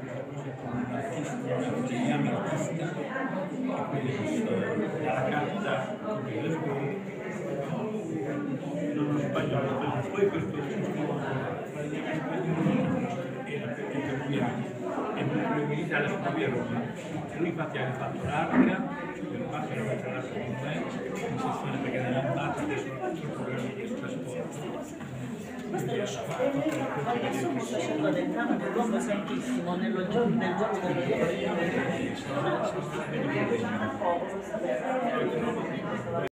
un artista, siciliano artista, che quindi dalla carta come Lesbo, non sbaglio, poi questo ultimo era per 2 anni, e per militare a Roma. Lui infatti ha fatto l'Arca, per parte era fatto l'Arca con me, in sezione perché nell'andata adesso il programma di trasporto. Questo è lo show. Quando sono facendo del trama che luogo santissimo nel giorno del